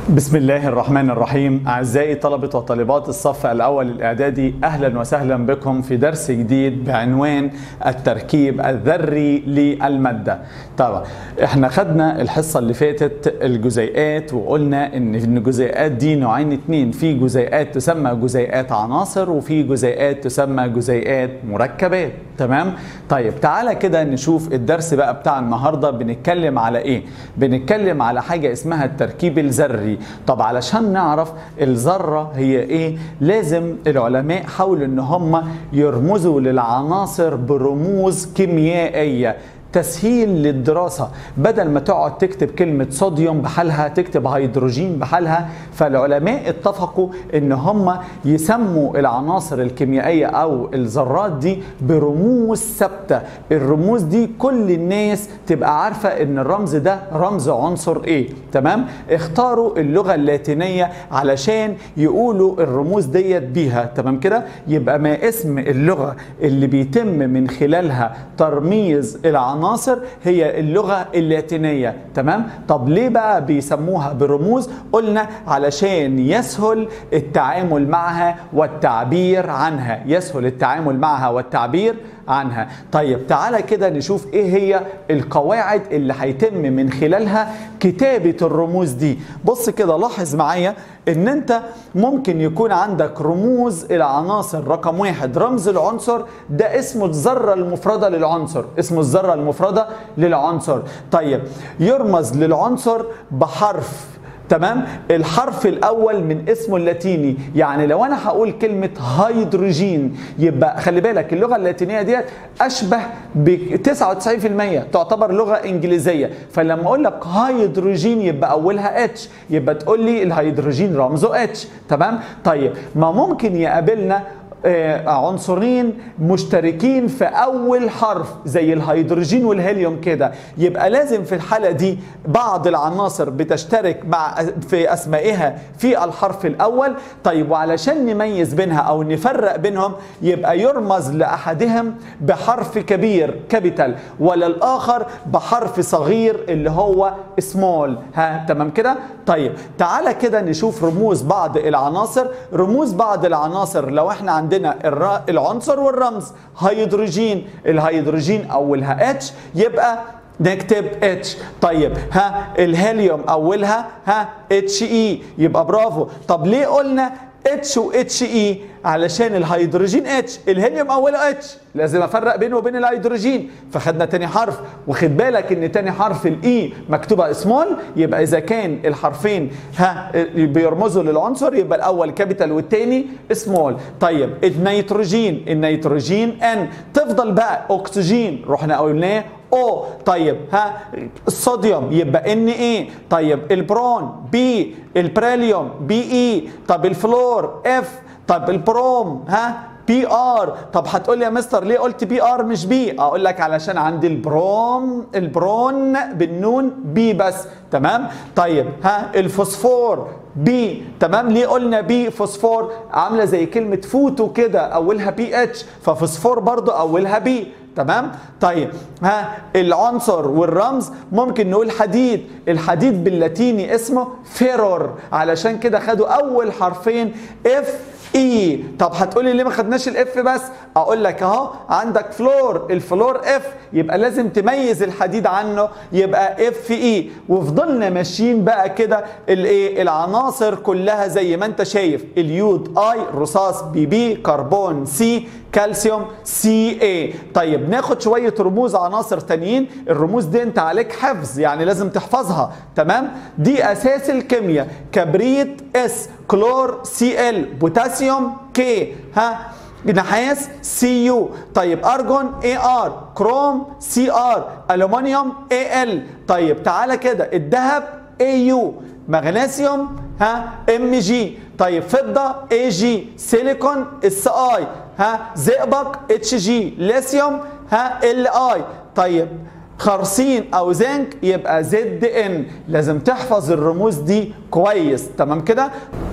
بسم الله الرحمن الرحيم. أعزائي طلبة وطالبات الصف الأول الإعدادي، أهلا وسهلا بكم في درس جديد بعنوان التركيب الذري للمادة. طبعا احنا خدنا الحصة اللي فاتت الجزيئات، وقلنا ان الجزيئات دي نوعين اتنين، في جزيئات تسمى جزيئات عناصر وفي جزيئات تسمى جزيئات مركبات. تمام؟ طيب تعالى كده نشوف الدرس بقى بتاع النهاردة بنتكلم على ايه؟ بنتكلم على حاجة اسمها التركيب الذري. طب علشان نعرف الذرة هي ايه، لازم العلماء حاولوا ان هم يرمزوا للعناصر برموز كيميائية تسهيل للدراسة، بدل ما تقعد تكتب كلمة صوديوم بحالها تكتب هيدروجين بحالها. فالعلماء اتفقوا ان هم يسموا العناصر الكيميائية او الذرات دي برموز ثابتة. الرموز دي كل الناس تبقى عارفة ان الرمز ده رمز عنصر ايه. تمام؟ اختاروا اللغة اللاتينية علشان يقولوا الرموز ديت بيها. تمام كده؟ يبقى ما اسم اللغة اللي بيتم من خلالها ترميز العناصر هي اللغة اللاتينية. تمام؟ طب ليه بقى بيسموها برموز؟ قلنا علشان يسهل التعامل معها والتعبير عنها، يسهل التعامل معها والتعبير عنها. طيب تعالى كده نشوف ايه هي القواعد اللي هيتم من خلالها كتابة الرموز دي. بص كده لاحظ معايا ان انت ممكن يكون عندك رموز العناصر. رقم واحد، رمز العنصر ده اسمه الذرة المفردة للعنصر، اسمه الذرة المفردة للعنصر. طيب يرمز للعنصر بحرف. تمام؟ الحرف الأول من اسمه اللاتيني. يعني لو أنا هقول كلمة هيدروجين، يبقى خلي بالك اللغة اللاتينية ديت أشبه ب 99% تعتبر لغة إنجليزية. فلما أقول لك هيدروجين يبقى أولها اتش، يبقى تقول لي الهيدروجين رمزه اتش. تمام؟ طيب ما ممكن يقابلنا عنصرين مشتركين في أول حرف زي الهيدروجين والهيليوم كده، يبقى لازم في الحالة دي بعض العناصر بتشترك في أسمائها في الحرف الأول. طيب وعلشان نميز بينها أو نفرق بينهم يبقى يرمز لأحدهم بحرف كبير كابيتال وللآخر بحرف صغير اللي هو سمول. ها تمام كده؟ طيب تعالى كده نشوف رموز بعض العناصر. رموز بعض العناصر لو احنا عندنا العنصر والرمز هيدروجين، الهيدروجين اولها اتش يبقى نكتب اتش. طيب ها الهيليوم اولها اتش اي، يبقى برافو. طب ليه قلنا اتش و اتش اي؟ علشان الهيدروجين اتش، الهيليوم اوله اتش، لازم افرق بينه وبين الهيدروجين. فخدنا تاني حرف، وخد بالك ان تاني حرف الاي مكتوبه سمول، يبقى اذا كان الحرفين بيرمزوا للعنصر يبقى الاول كابيتال والتاني سمول. طيب النيتروجين، النيتروجين ان. تفضل بقى اكسجين رحنا قلناه او. طيب الصوديوم يبقى ان ايه. طيب البرون بي، البريليوم بي اي. طب الفلور اف. طب البروم بي ار. طب هتقول لي يا مستر ليه قلت بي ار مش بي؟ اقول لك علشان عندي البرون بالنون بي بس. تمام؟ طيب الفوسفور بي. تمام؟ ليه قلنا بي فوسفور؟ عامله زي كلمه فوتو كده اولها بي اتش، ففوسفور برضو اولها بي. تمام؟ طيب العنصر والرمز ممكن نقول حديد، الحديد باللاتيني اسمه فيرور، علشان كده خدوا اول حرفين اف اي. طب هتقولي ليه ما خدناش الاف بس؟ اقول لك اهو عندك فلور، الفلور اف، يبقى لازم تميز الحديد عنه يبقى اف اي. وفضلنا ماشيين بقى كده الايه العناصر كلها زي ما انت شايف، اليود اي، رصاص بي بي، كربون سي، كالسيوم سي اي. طيب ناخد شويه رموز عناصر تانيين. الرموز دي انت عليك حفظ، يعني لازم تحفظها. تمام؟ دي اساس الكيمياء. كبريت اس، كلور سي ال، بوتاسيوم كي، نحاس سي يو. طيب ارجون اي ار، كروم سي ار، الومنيوم اي ال. طيب تعالى كده الذهب اي يو، مغنيسيوم ام جي. طيب فضه اي جي، سيليكون اس اي، زئبق اتش جي، ليثيوم ال اي. طيب خرسين او زنك يبقى زد ان. لازم تحفظ الرموز دي كويس. تمام كده؟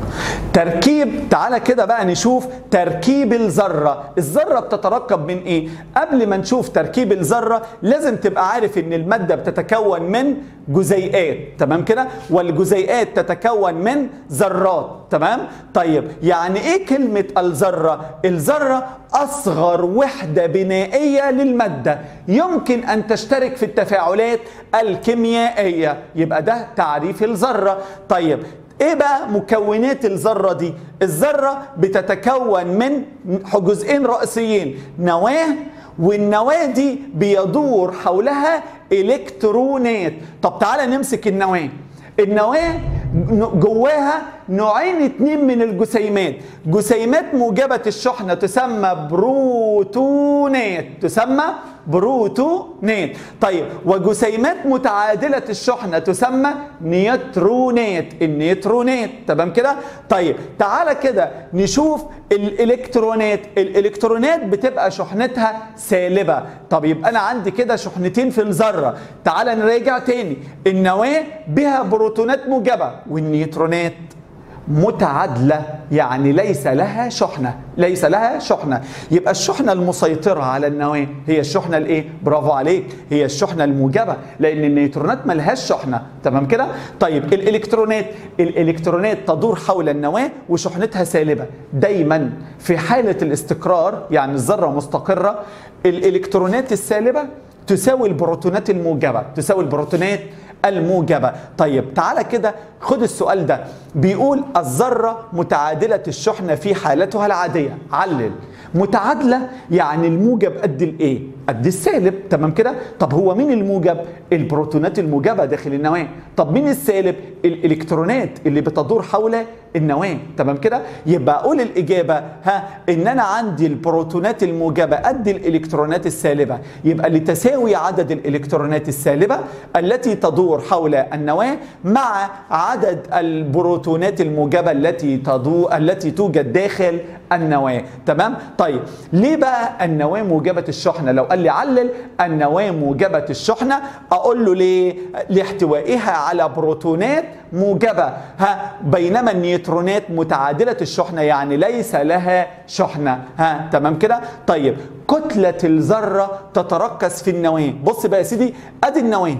تركيب. تعالى كده بقى نشوف تركيب الذرة. الذرة بتتركب من ايه؟ قبل ما نشوف تركيب الذرة لازم تبقى عارف ان المادة بتتكون من جزيئات، تمام كده؟ والجزيئات تتكون من ذرات، تمام؟ طيب يعني ايه كلمة الذرة؟ الذرة اصغر وحدة بنائية للمادة يمكن ان تشترك في التفاعلات الكيميائية. يبقى ده تعريف الذرة. طيب ايه بقى مكونات الذرة دي؟ الذرة بتتكون من جزئين رئيسيين، نواة، والنواة دي بيدور حولها الكترونات. طب تعالى نمسك النواة. النواة جواها نوعين اتنين من الجسيمات، جسيمات موجبة الشحنة تسمى بروتونات، تسمى بروتونات. طيب وجسيمات متعادلة الشحنة تسمى نيوترونات، النيوترونات، تمام كده؟ طيب تعالى كده نشوف الالكترونات. الالكترونات بتبقى شحنتها سالبة. طب يبقى انا عندي كده شحنتين في الذرة. تعالى نراجع تاني. النواة بها بروتونات موجبة والنيوترونات متعادلة، يعني ليس لها شحنة، ليس لها شحنة. يبقى الشحنة المسيطرة على النواة هي الشحنة الايه؟ برافو عليك، هي الشحنة الموجبة، لأن النيوترونات ما لهاش شحنة، تمام كده؟ طيب الإلكترونات تدور حول النواة وشحنتها سالبة. دايما في حالة الاستقرار، يعني الذرة مستقرة، الإلكترونات السالبة تساوي البروتونات الموجبة، تساوي البروتونات الموجبة. طيب تعالى كده خد السؤال ده، بيقول الذرة متعادلة الشحنة في حالتها العادية. علل. متعادلة يعني الموجب قد الايه؟ قد السالب، تمام كده؟ طب هو مين الموجب؟ البروتونات الموجبة داخل النواة. طب مين السالب؟ الالكترونات اللي بتدور حول النواة، تمام كده؟ يبقى اقول الاجابة ان انا عندي البروتونات الموجبة قد الالكترونات السالبة. يبقى لتساوي عدد الالكترونات السالبة التي تدور حول النواة مع عدد البروتونات الموجبة التي توجد داخل النواة، تمام؟ طيب ليه بقى النواة موجبة الشحنة؟ لو قال لي علل النواة موجبة الشحنة، اقول له ليه؟ لاحتوائها على بروتونات موجبة، بينما النيوترونات متعادلة الشحنة يعني ليس لها شحنة، تمام كده؟ طيب كتلة الذرة تتركز في النواة. بص بقى يا سيدي، ادي النواة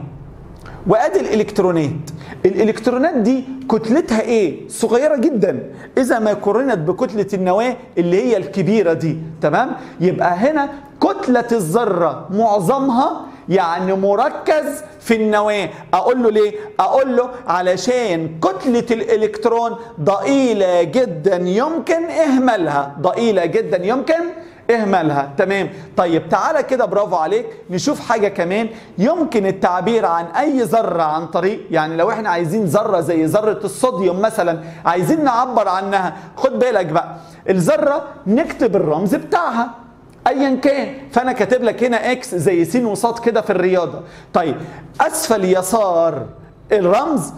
وادي الالكترونات. الالكترونات دي كتلتها ايه؟ صغيره جدا اذا ما قارنت بكتله النواه اللي هي الكبيره دي، تمام؟ يبقى هنا كتله الذره معظمها يعني مركز في النواه. اقول له ليه؟ اقول له علشان كتله الالكترون ضئيله جدا يمكن اهمالها، ضئيله جدا يمكن اهملها، تمام؟ طيب تعالى كده برافو عليك نشوف حاجة كمان. يمكن التعبير عن اي ذرة عن طريق، يعني لو احنا عايزين ذرة زي ذرة الصوديوم مثلا عايزين نعبر عنها، خد بالك بقى الذرة نكتب الرمز بتاعها ايا كان، فانا كاتب لك هنا اكس زي س وصاد كده في الرياضة. طيب اسفل يسار الرمز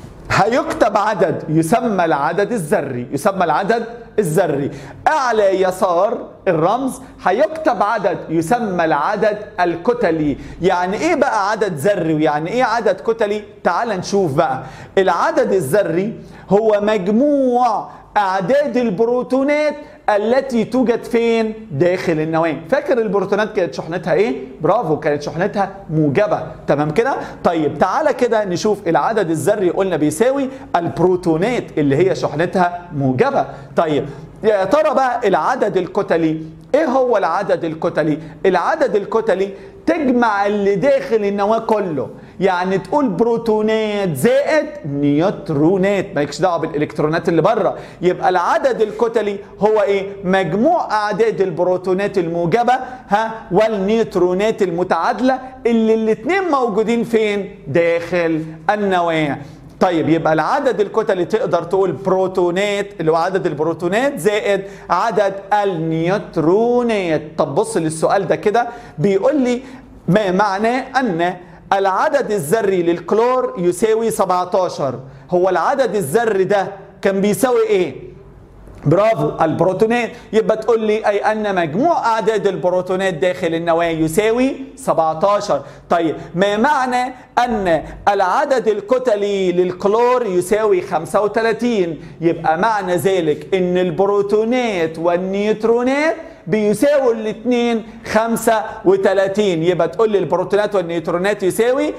هيكتب عدد يسمى العدد الذري، يسمى العدد الذري. اعلى يسار الرمز هيكتب عدد يسمى العدد الكتلي. يعني ايه بقى عدد ذري ويعني ايه عدد كتلي؟ تعال نشوف بقى. العدد الذري هو مجموع اعداد البروتونات التي توجد فين؟ داخل النواة. فاكر البروتونات كانت شحنتها ايه؟ برافو، كانت شحنتها موجبة، تمام كده؟ طيب تعالى كده نشوف العدد الذري قلنا بيساوي البروتونات اللي هي شحنتها موجبة. طيب يا ترى بقى العدد الكتلي ايه هو العدد الكتلي؟ العدد الكتلي تجمع اللي داخل النواة كله، يعني تقول بروتونات زائد نيوترونات، مالكش دعوه بالالكترونات اللي بره. يبقى العدد الكتلي هو ايه؟ مجموع اعداد البروتونات الموجبه والنيوترونات المتعادله اللي الاثنين موجودين فين؟ داخل النواه. طيب يبقى العدد الكتلي تقدر تقول بروتونات اللي هو عدد البروتونات زائد عدد النيوترونات. طب بص للسؤال ده كده، بيقول لي ما معناه ان العدد الذري للكلور يساوي 17. هو العدد الذري ده كان بيساوي ايه؟ برافو، البروتونات. يبقى تقول لي أي أن مجموع أعداد البروتونات داخل النواة يساوي 17. طيب ما معنى أن العدد الكتلي للكلور يساوي 35؟ يبقى معنى ذلك أن البروتونات والنيوترونات بيساووا الاثنين 35. يبقى تقول لي البروتونات والنيوترونات يساوي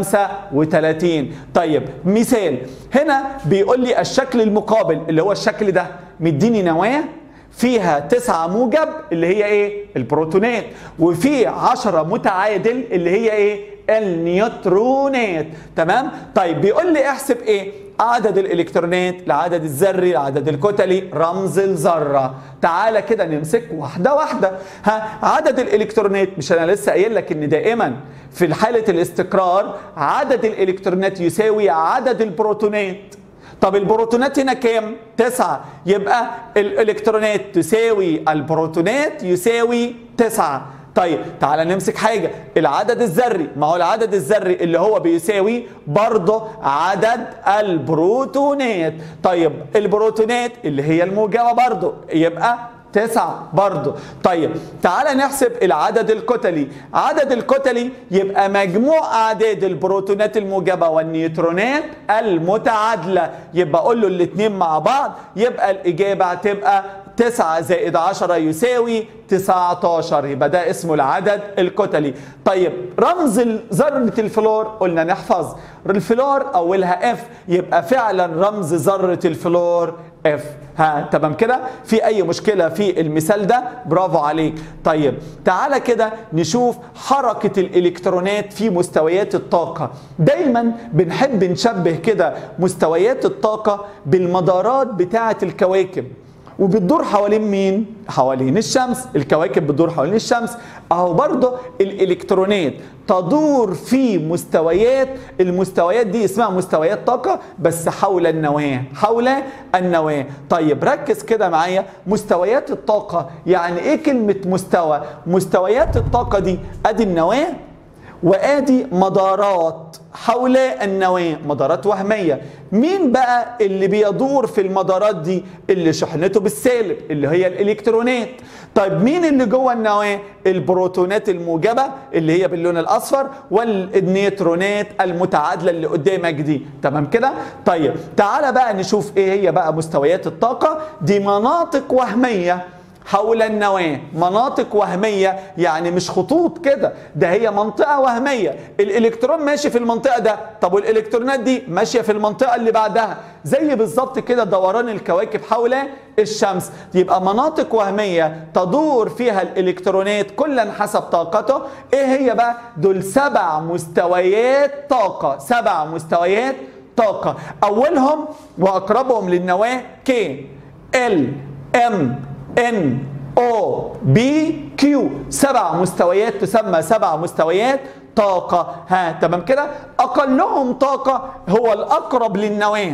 35. طيب مثال هنا بيقول لي الشكل المقابل اللي هو الشكل ده، مديني نواة فيها 9 موجب اللي هي ايه؟ البروتونات، وفي 10 متعادل اللي هي ايه؟ النيوترونات. تمام؟ طيب بيقول لي احسب ايه؟ عدد الالكترونات، العدد الذري، العدد الكتلي، رمز الذره. تعالى كده نمسك واحده واحده. عدد الالكترونات، مش انا لسه قايل لك ان دائما في حاله الاستقرار عدد الالكترونات يساوي عدد البروتونات. طب البروتونات هنا كام؟ 9. يبقى الالكترونات تساوي البروتونات يساوي 9. طيب تعالى نمسك حاجة، العدد الذري. ما هو العدد الذري اللي هو بيساوي برضه عدد البروتونات. طيب البروتونات اللي هي الموجبة برضه يبقى 9 برضه. طيب تعالى نحسب العدد الكتلي. عدد الكتلي يبقى مجموع أعداد البروتونات الموجبة والنيوترونات المتعادلة. يبقى أقول له الاثنين مع بعض، يبقى الإجابة هتبقى 9 زائد 10 يساوي 19. يبقى ده اسمه العدد الكتلي. طيب رمز ذرة الفلور قلنا نحفظ الفلور أولها اف، يبقى فعلا رمز ذرة الفلور اف. تمام كده؟ في أي مشكلة في المثال ده؟ برافو عليك. طيب تعالى كده نشوف حركة الإلكترونات في مستويات الطاقة. دايما بنحب نشبه كده مستويات الطاقة بالمدارات بتاعة الكواكب، وبتدور حوالين مين؟ حوالين الشمس. الكواكب بتدور حوالين الشمس، اهو برضه الالكترونات تدور في مستويات، المستويات دي اسمها مستويات طاقة بس حول النواة، حول النواة. طيب ركز كده معايا، مستويات الطاقة يعني ايه كلمة مستوى؟ مستويات الطاقة دي ادي النواة وادي مدارات حول النواة، مدارات وهمية. مين بقى اللي بيدور في المدارات دي؟ اللي شحنته بالسالب اللي هي الالكترونات. طيب مين اللي جوه النواة؟ البروتونات الموجبة اللي هي باللون الاصفر، والنيوترونات المتعادلة اللي قدامك دي. تمام كده؟ طيب تعالى بقى نشوف ايه هي بقى مستويات الطاقة. دي مناطق وهمية حول النواة، مناطق وهمية يعني مش خطوط كده، ده هي منطقة وهمية. الإلكترون ماشي في المنطقة ده، طب والإلكترونات دي ماشية في المنطقة اللي بعدها، زي بالظبط كده دوران الكواكب حول الشمس. يبقى مناطق وهمية تدور فيها الإلكترونات كلا حسب طاقته. إيه هي بقى؟ دول 7 مستويات طاقة، 7 مستويات طاقة. أولهم وأقربهم للنواة K L M N O B Q، 7 مستويات تسمى 7 مستويات طاقة. تمام كده؟ أقلهم طاقة هو الأقرب للنواة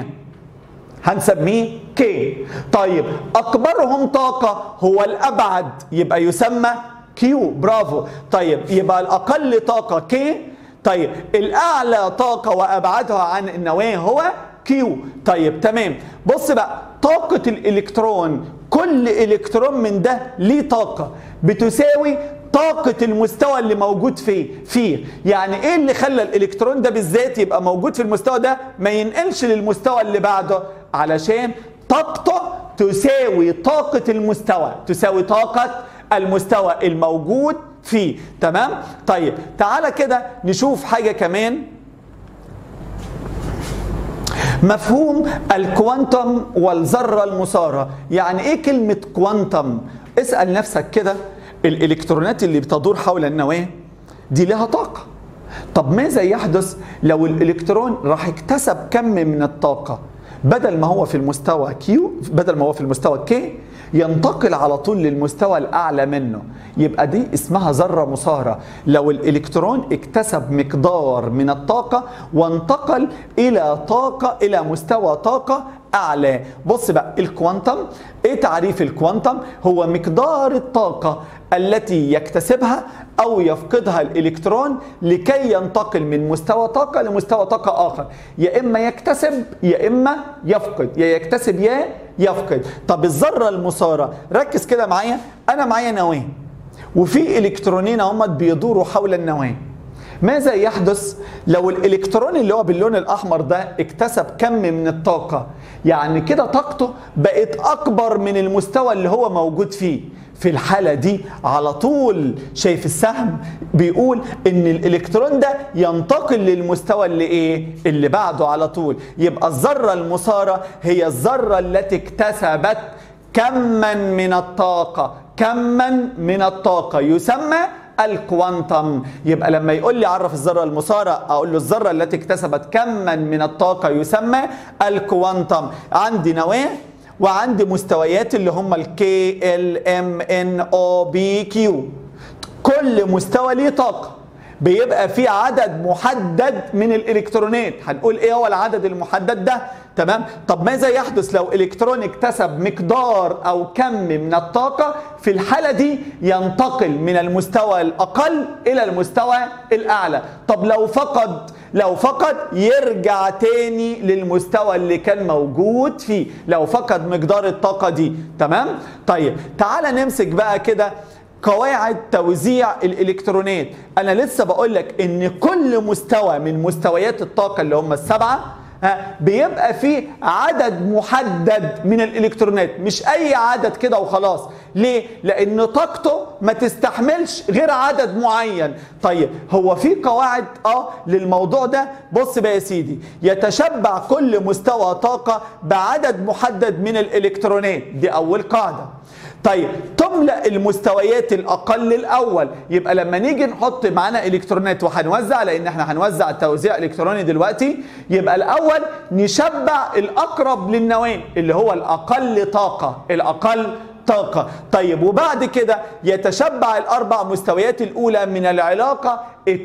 هنسميه K. طيب أكبرهم طاقة هو الأبعد يبقى يسمى Q. برافو. طيب يبقى الأقل طاقة K، طيب الأعلى طاقة وأبعدها عن النواة هو Q. طيب تمام. بص بقى، طاقة الإلكترون، كل إلكترون من ده ليه طاقة بتساوي طاقة المستوى اللي موجود فيه. يعني ايه اللي خلى الإلكترون ده بالذات يبقى موجود في المستوى ده ما ينقلش للمستوى اللي بعده؟ علشان طاقته تساوي طاقة المستوى، تساوي طاقة المستوى الموجود فيه. تمام؟ طيب تعالى كده نشوف حاجة كمان، مفهوم الكوانتم والذرة المثارة. يعني ايه كلمة كوانتم؟ اسأل نفسك كده، الإلكترونات اللي بتدور حول النواة دي لها طاقة. طب ماذا يحدث لو الإلكترون راح اكتسب كم من الطاقة؟ بدل ما هو في المستوى كيو، بدل ما هو في المستوى كي، ينتقل على طول للمستوى الأعلى منه. يبقى دي اسمها ذرة مثارة. لو الإلكترون اكتسب مقدار من الطاقة وانتقل إلى مستوى طاقة أعلى. بص بقى، الكوانتم، إيه تعريف الكوانتم؟ هو مقدار الطاقة التي يكتسبها أو يفقدها الإلكترون لكي ينتقل من مستوى طاقة لمستوى طاقة آخر. يا إما يكتسب يا إما يفقد، يا يكتسب يا يفقد. طب الذرة المثارة، ركز كده معايا، أنا معايا نواة وفي إلكترونين هم بيدوروا حول النواة. ماذا يحدث لو الإلكترون اللي هو باللون الأحمر ده اكتسب كم من الطاقة؟ يعني كده طاقته بقت أكبر من المستوى اللي هو موجود فيه. في الحالة دي على طول شايف السهم بيقول ان الالكترون ده ينتقل للمستوى اللي ايه؟ اللي بعده على طول. يبقى الذرة المثارة هي الذرة التي اكتسبت كما من الطاقة، كما من الطاقة يسمى الكوانتم. يبقى لما يقول لي عرف الذرة المثارة اقول له الذرة التي اكتسبت كما من الطاقة يسمى الكوانتم. عندي نواة وعندي مستويات اللي هم الكي ال ام ان او بي كيو. كل مستوى ليه طاقة، بيبقى فيه عدد محدد من الالكترونات. هنقول ايه هو العدد المحدد ده؟ تمام. طب ماذا يحدث لو الكترون اكتسب مقدار او كم من الطاقة؟ في الحالة دي ينتقل من المستوى الاقل الى المستوى الاعلى. طب لو فقد يرجع تاني للمستوى اللي كان موجود فيه، لو فقد مقدار الطاقة دي. تمام. طيب تعال نمسك بقى كده قواعد توزيع الالكترونات. انا لسه بقول لك ان كل مستوى من مستويات الطاقة اللي هم السبعة بيبقى فيه عدد محدد من الالكترونات، مش اي عدد كده وخلاص. ليه؟ لان طاقته ما تستحملش غير عدد معين. طيب هو في قواعد للموضوع ده. بص بقى يا سيدي، يتشبع كل مستوى طاقة بعدد محدد من الالكترونات، دي اول قاعدة. طيب تملأ المستويات الأقل الأول. يبقى لما نيجي نحط معانا إلكترونات وهنوزع، لأن احنا هنوزع توزيع إلكتروني دلوقتي، يبقى الأول نشبع الأقرب للنواة اللي هو الأقل طاقة، الأقل طاقة. طيب وبعد كده يتشبع الأربع مستويات الأولى من العلاقة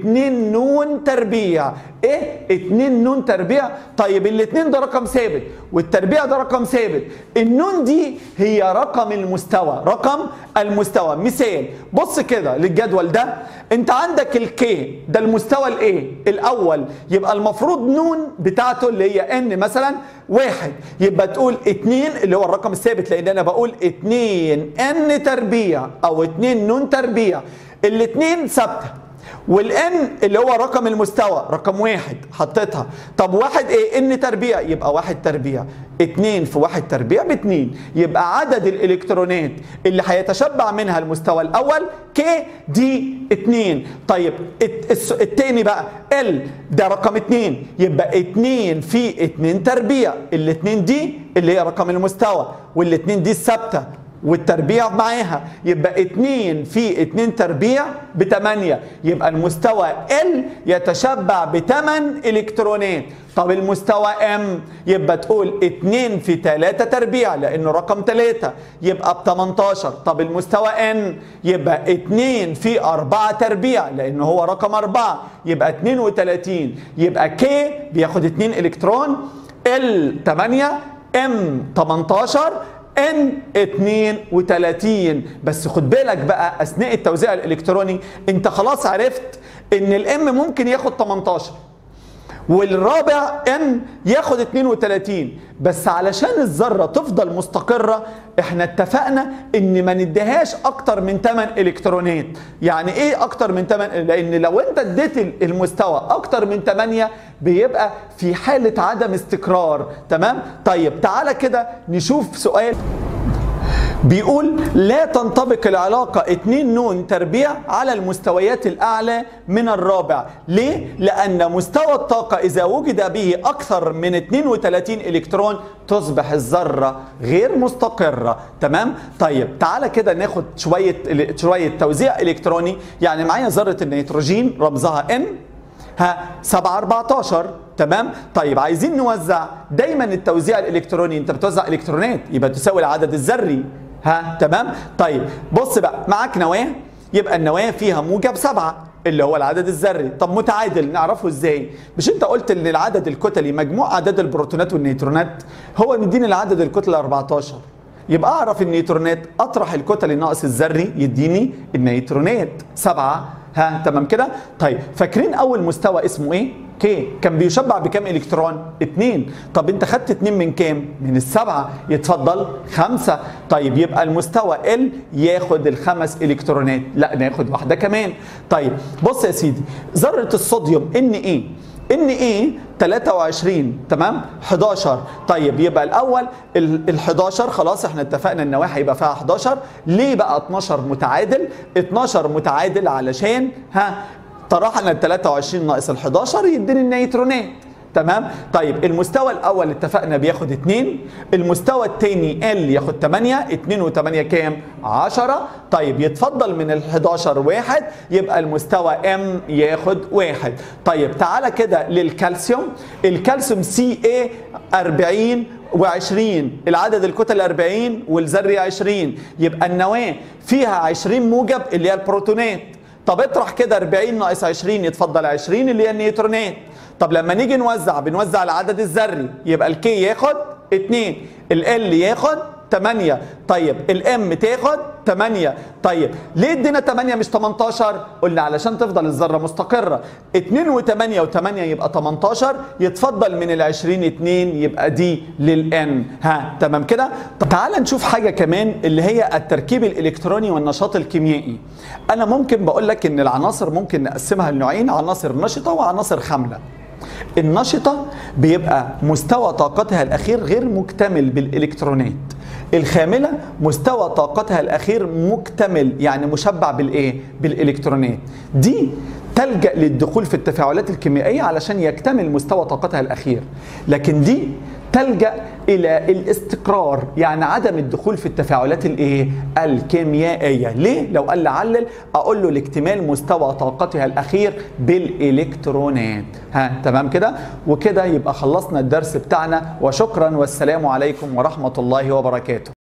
2 نون تربيع. إيه؟ 2 نون تربيع. طيب الاتنين ده رقم ثابت والتربيع ده رقم ثابت. النون دي هي رقم المستوى، رقم المستوى. مثال، بص كده للجدول ده، انت عندك الكي ده المستوى الايه؟ الأول. يبقى المفروض نون بتاعته اللي هي ان مثلا 1، يبقى تقول 2 اللي هو الرقم الثابت، لأن أنا بقول 2 ان تربيع أو 2 نون تربيع. الاتنين ثابتة. والان اللي هو رقم المستوى رقم 1 حطيتها. طب 1 ايه؟ ان تربيع، يبقى 1 تربيع. 2 في 1 تربيع ب2. يبقى عدد الالكترونات اللي هيتشبع منها المستوى الاول كي دي 2. طيب التاني بقى ال ده رقم 2، يبقى 2 في 2 تربيع. الاتنين دي اللي هي رقم المستوى، والاتنين دي الثابته والتربيع معاها، يبقى 2 في 2 تربيع ب8. يبقى المستوى ال يتشبع ب8 الكترونات. طب المستوى ام يبقى تقول 2 في 3 تربيع لانه رقم 3، يبقى ب18. طب المستوى ان يبقى 2 في 4 تربيع لانه هو رقم 4، يبقى 32. يبقى كي بياخد 2 الكترون، ال 8، ام 18، ان 32. بس خد بالك بقى اثناء التوزيع الالكتروني انت خلاص عرفت ان الام ممكن ياخد 18 والرابع ان ياخد 32. بس علشان الذره تفضل مستقره احنا اتفقنا ان ما نديهاش اكتر من 8 الكترونات. يعني ايه اكتر من 8؟ لان لو انت اديت المستوى اكتر من 8 بيبقى في حاله عدم استقرار. تمام. طيب تعالى كده نشوف سؤال بيقول لا تنطبق العلاقة 2 نون تربيع على المستويات الأعلى من الرابع. ليه؟ لأن مستوى الطاقة إذا وجد به أكثر من 32 إلكترون تصبح الذرة غير مستقرة. تمام؟ طيب تعالى كده ناخد شوية توزيع إلكتروني. يعني معايا ذرة النيتروجين رمزها N 714. تمام. طيب عايزين نوزع. دايما التوزيع الإلكتروني أنت بتوزع إلكترونات يبقى تساوي العدد الذري. تمام. طيب بص بقى، معاك نواة، يبقى النواة فيها موجب 7 اللي هو العدد الذري. طب متعادل نعرفه ازاي؟ مش انت قلت ان العدد الكتلي مجموع اعداد البروتونات والنيوترونات؟ هو مديني العدد الكتلي 14، يبقى اعرف النيوترونات اطرح الكتلي ناقص الذري يديني النيوترونات 7 ها تمام كده؟ طيب فاكرين اول مستوى اسمه ايه؟ كي، كان بيشبع بكام الكترون؟ 2. طب انت خدت 2 من كام؟ من السبعه، يتفضل 5. طيب يبقى المستوى ال ياخد الخمس الكترونات، لا ناخد واحده كمان. طيب بص يا سيدي، ذره الصوديوم ان ايه؟ ان ايه 23 تمام 11. طيب يبقى الاول ال 11 خلاص احنا اتفقنا النواه هيبقى فيها 11. ليه بقى 12 متعادل؟ 12 متعادل علشان طرحنا ال 23 ناقص ال 11 يديني النيترونات تمام. طيب المستوى الاول اتفقنا بياخد 2، المستوى الثاني ال ياخد 8، 2 و8 كام؟ 10. طيب يتفضل من ال 11 واحد، يبقى المستوى ام ياخد 1. طيب تعالى كده للكالسيوم، الكالسيوم سي اي 40 و20، العدد الكتل 40 والذري 20، يبقى النواه فيها 20 موجب اللي هي البروتونات. طب اطرح كده 40 ناقص 20 يتفضل 20 اللي هي النيوترونات. طب لما نيجي بنوزع العدد الذري، يبقى الكي ياخد 2، ال ياخد 8، طيب الام تاخد 8. طيب ليه ادينا 8 مش 18؟ قلنا علشان تفضل الذره مستقره. 2 و8 و8 يبقى 18، يتفضل من ال 20 2 يبقى دي للان. تمام كده؟ طب تعال نشوف حاجه كمان اللي هي التركيب الالكتروني والنشاط الكيميائي. انا ممكن بقول لك ان العناصر ممكن نقسمها لنوعين، عناصر نشطه وعناصر خامله. النشطه بيبقى مستوى طاقتها الاخير غير مكتمل بالالكترونات، الخامله مستوى طاقتها الاخير مكتمل يعني مشبع بالايه؟ بالالكترونات. دي تلجأ للدخول في التفاعلات الكيميائيه علشان يكتمل مستوى طاقتها الاخير، لكن دي تلجأ الى الاستقرار يعني عدم الدخول في التفاعلات الايه؟ الكيميائيه. ليه؟ لو قال لي علل اقول له لاكتمال مستوى طاقتها الاخير بالالكترونات. تمام كده؟ وكده يبقى خلصنا الدرس بتاعنا، وشكرا والسلام عليكم ورحمه الله وبركاته.